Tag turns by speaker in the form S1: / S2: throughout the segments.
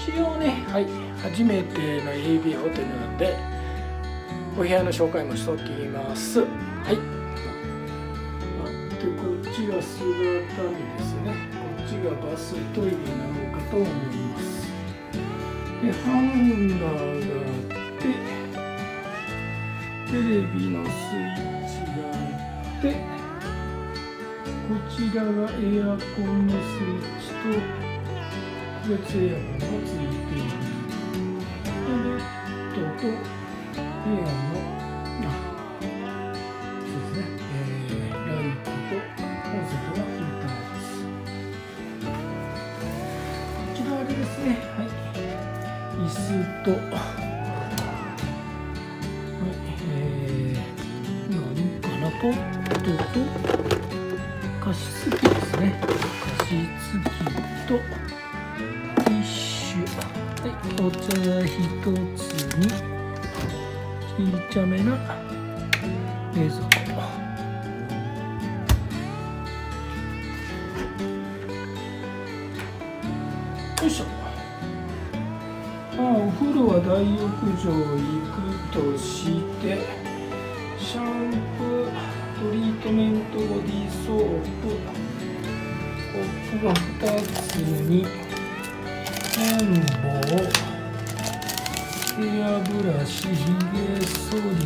S1: 一応ね、はい、初めての AB ホテルなのでお部屋の紹介もしときます。はい。で、こっちが姿見ですね。こっちがバストイレになろうかと思います。で、ハンガーがあって、テレビのスイッチがあって、こちらがエアコンのスイッチと個別エアコンがついている。で、ベッドと部屋のそうですね、ライトとコンセントがヒーターです。こちらあれですね、はい、椅子と、はい、何かな、ポットと加湿器ですね。加湿器とティッシュ、はい、お茶一つに小さめな冷蔵庫。よいしょ。お風呂は大浴場行くとして、シャンプー、トリートメントボディーソープ、コップが2つに綿棒、ヘアブラシ、ひげ剃り、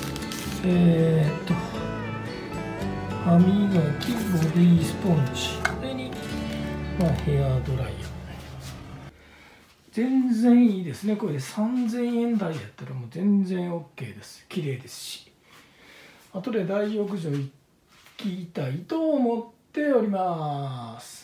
S1: 歯磨き、ボディースポンジ、これに、ヘアドライヤー。全然いいですね。これ3000円台やったらもう全然 OK です。綺麗ですし。後で大浴場行きたいと思っております。